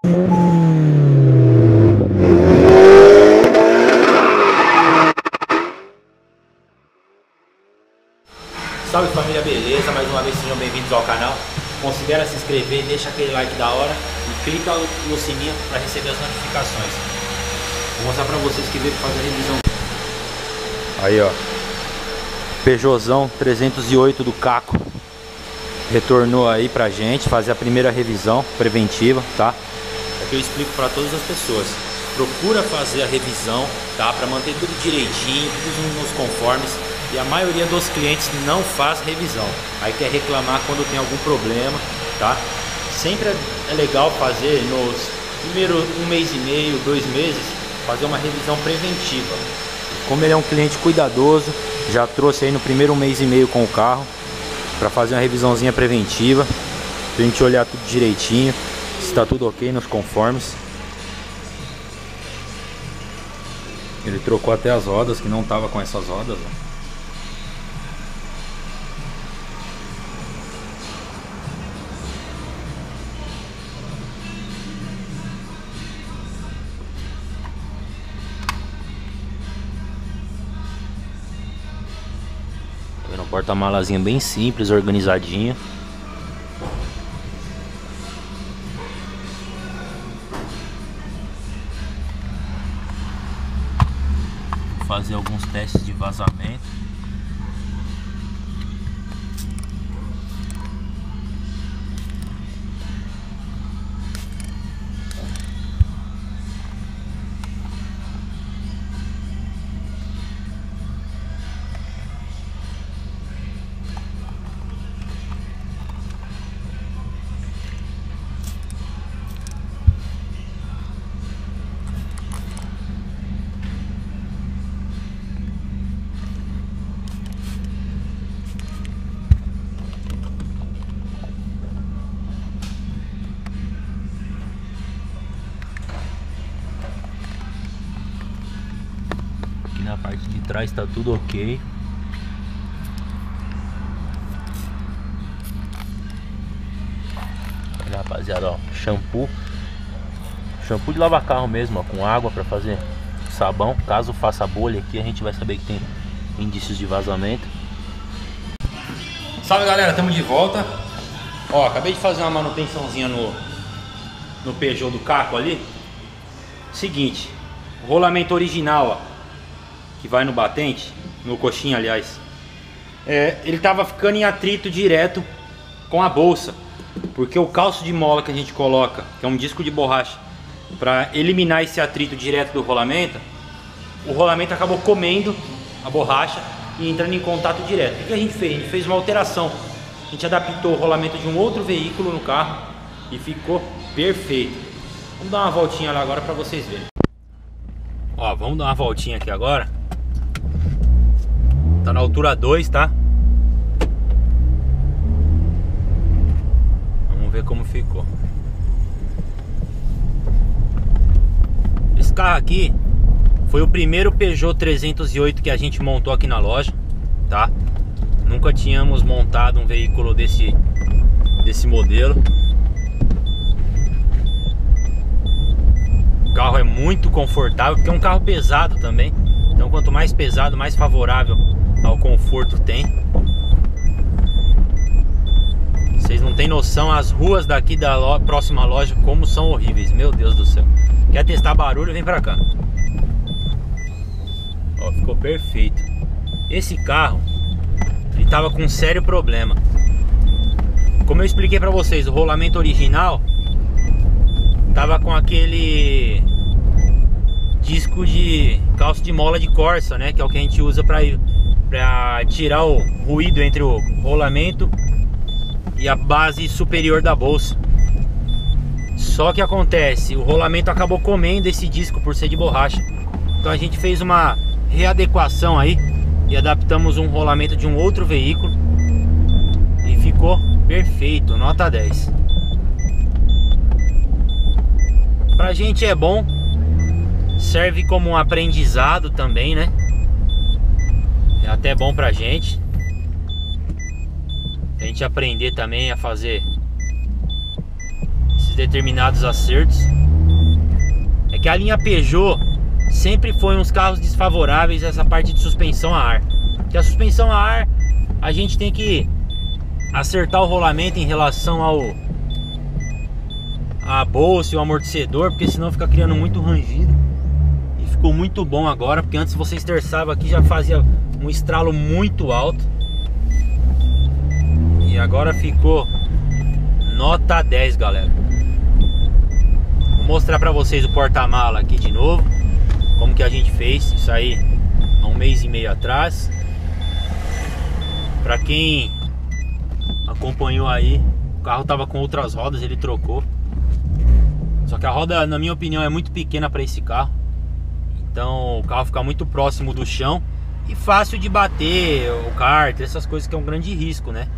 Salve família, beleza? Mais uma vez sejam bem-vindos ao canal. Considera se inscrever, deixa aquele like da hora e clica no sininho para receber as notificações. Vou mostrar para vocês que veio fazer a revisão. Aí ó, Peugeotzão 308 do Caco retornou aí pra gente fazer a primeira revisão preventiva, tá? É que eu explico para todas as pessoas. Procura fazer a revisão, tá? Para manter tudo direitinho, tudo nos conformes. E a maioria dos clientes não faz revisão. Aí quer reclamar quando tem algum problema, tá? Sempre é legal fazer nos primeiros 1 mês e meio, 2 meses, fazer uma revisão preventiva. Como ele é um cliente cuidadoso, já trouxe aí no primeiro 1 mês e meio com o carro para fazer uma revisãozinha preventiva, pra gente olhar tudo direitinho, se está tudo ok nos conformes. Ele trocou até as rodas, que não tava com essas rodas, ó. Porta-malazinha bem simples, organizadinha. Vou fazer alguns testes de vazamento. Na parte de trás está tudo ok. Olha, rapaziada, ó, shampoo de lavar carro mesmo, ó, com água para fazer sabão. Caso faça bolha aqui, a gente vai saber que tem indícios de vazamento. Salve galera, estamos de volta. Ó, acabei de fazer uma manutençãozinha no Peugeot do Caco ali. Seguinte, o rolamento original, ó, que vai no batente, no coxinha aliás, ele tava ficando em atrito direto com a bolsa, porque o calço de mola que a gente coloca, que é um disco de borracha, para eliminar esse atrito direto do rolamento, o rolamento acabou comendo a borracha e entrando em contato direto. O que a gente fez? A gente fez uma alteração, a gente adaptou o rolamento de um outro veículo no carro e ficou perfeito. Vamos dar uma voltinha lá agora para vocês verem. Ó, vamos dar uma voltinha aqui agora. Tá na altura 2, tá? Vamos ver como ficou. Esse carro aqui foi o primeiro Peugeot 308 que a gente montou aqui na loja, tá? Nunca tínhamos montado um veículo desse modelo. O carro é muito confortável, porque é um carro pesado também. Então quanto mais pesado, mais favorável ao conforto tem. Vocês não tem noção, as ruas daqui da próxima loja como são horríveis, meu Deus do céu. Quer testar barulho? Vem pra cá. Ó, ficou perfeito. Esse carro, ele tava com um sério problema. Como eu expliquei pra vocês, o rolamento original tava com aquele disco de calço de mola de Corsa, né? Que é o que a gente usa para tirar o ruído entre o rolamento e a base superior da bolsa. Só que acontece, o rolamento acabou comendo esse disco por ser de borracha. Então a gente fez uma readequação aí e adaptamos um rolamento de um outro veículo e ficou perfeito, nota 10. Pra gente é bom, serve como um aprendizado também, né? É até bom pra gente. A gente aprender também a fazer esses determinados acertos. É que a linha Peugeot sempre foi uns carros desfavoráveis a essa parte de suspensão a ar. Que a suspensão a ar, a gente tem que acertar o rolamento em relação a bolsa e o amortecedor, porque senão fica criando muito rangido. E ficou muito bom agora, porque antes você esterçava aqui, já fazia um estralo muito alto. E agora ficou nota 10, galera. Vou mostrar pra vocês o porta-mala aqui de novo, como que a gente fez isso aí há 1 mês e meio atrás. Pra quem acompanhou aí, o carro tava com outras rodas, ele trocou. Só que a roda, na minha opinião, é muito pequena para esse carro. Então o carro fica muito próximo do chão e fácil de bater o cárter, essas coisas que é um grande risco, né?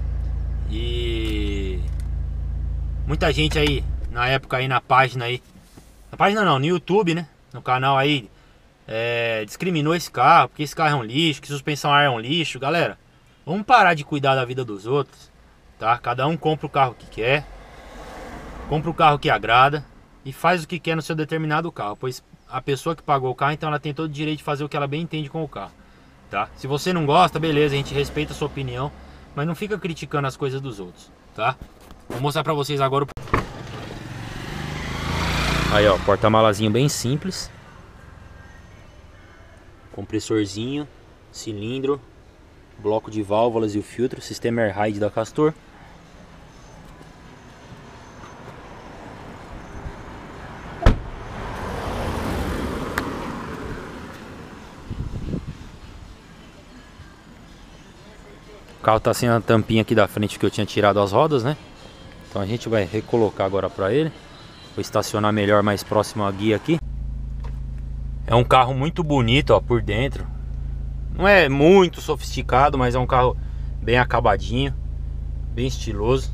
E muita gente aí, na época aí na página aí, na página não, no YouTube, né? No canal aí, discriminou esse carro, porque esse carro é um lixo, que suspensão a ar é um lixo. Galera, vamos parar de cuidar da vida dos outros, tá? Cada um compra o carro que quer, compra o carro que agrada e faz o que quer no seu determinado carro, pois a pessoa que pagou o carro, então ela tem todo o direito de fazer o que ela bem entende com o carro, tá? Se você não gosta, beleza, a gente respeita a sua opinião, mas não fica criticando as coisas dos outros, tá? Vou mostrar pra vocês agora o... Aí, ó, porta-malazinho bem simples. Compressorzinho, cilindro, bloco de válvulas e o filtro, sistema air ride da Castor. O carro tá sem a tampinha aqui da frente que eu tinha tirado as rodas, né? Então a gente vai recolocar agora pra ele. Vou estacionar melhor mais próximo à guia aqui. É um carro muito bonito, ó, por dentro. Não é muito sofisticado, mas é um carro bem acabadinho, bem estiloso.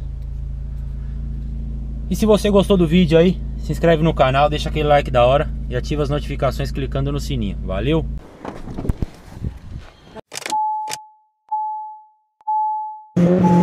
E se você gostou do vídeo aí, se inscreve no canal, deixa aquele like da hora e ativa as notificações clicando no sininho. Valeu! Música